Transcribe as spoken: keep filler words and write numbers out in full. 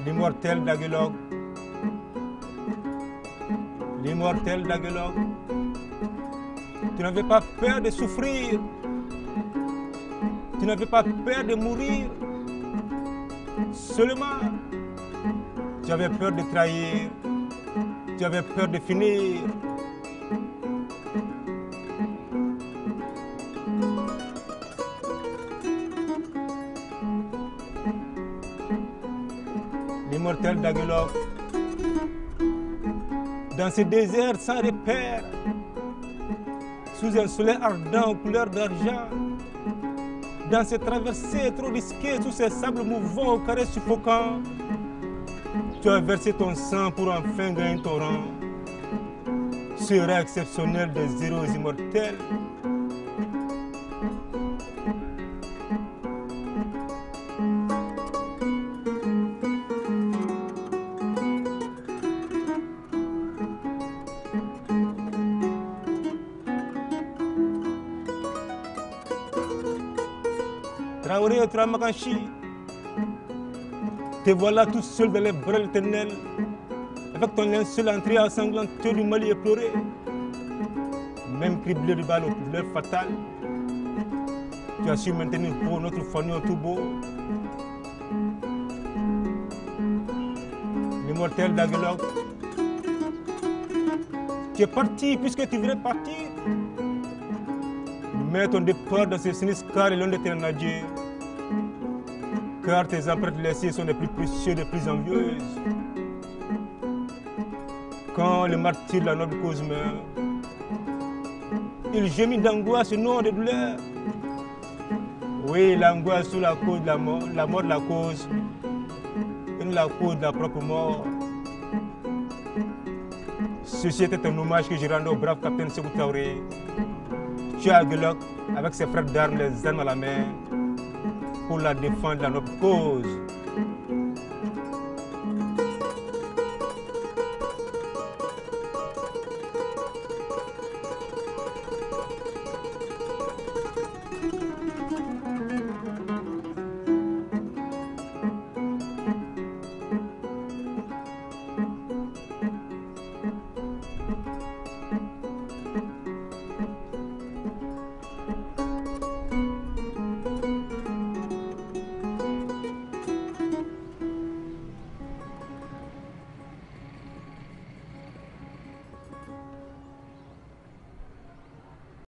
l'immortel Daguelog, l'immortel Daguelog, tu n'avais pas peur de souffrir, tu n'avais pas peur de mourir, seulement tu avais peur de trahir, tu avais peur de finir. L'immortel Daguelog, dans ce désert sans repère, sous un soleil ardent aux couleurs d'argent, dans ces traversées trop risquées, sous ces sables mouvants aux carrés suffocants, tu as versé ton sang pour enfin gagner ton rang. Ce rang exceptionnel des héros immortels. Traoré et Tramakanchi, te voilà tout seul dans les bras éternels, avec ton linceul entré ensanglanté du Mali éploré, même criblé de balles aux douleurs fatales. Tu as su maintenir pour notre fanion tout beau. L'immortel Daguelog, tu es parti puisque tu voulais partir. Mets ton départ dans ce sinistre car et l'un de tes nadiers, car tes empreintes laissées sont les plus précieuses, les plus envieuses. Quand le martyr de la noble cause meurt, il gémit d'angoisse et non de douleur. Oui, l'angoisse sous la cause de la mort, la mort de la cause, et non la cause de la propre mort. Ceci était un hommage que je rendais au brave capitaine Sékou Traoré, tué à Guelok avec ses frères d'armes, les armes à la main, pour la défendre de la noble cause.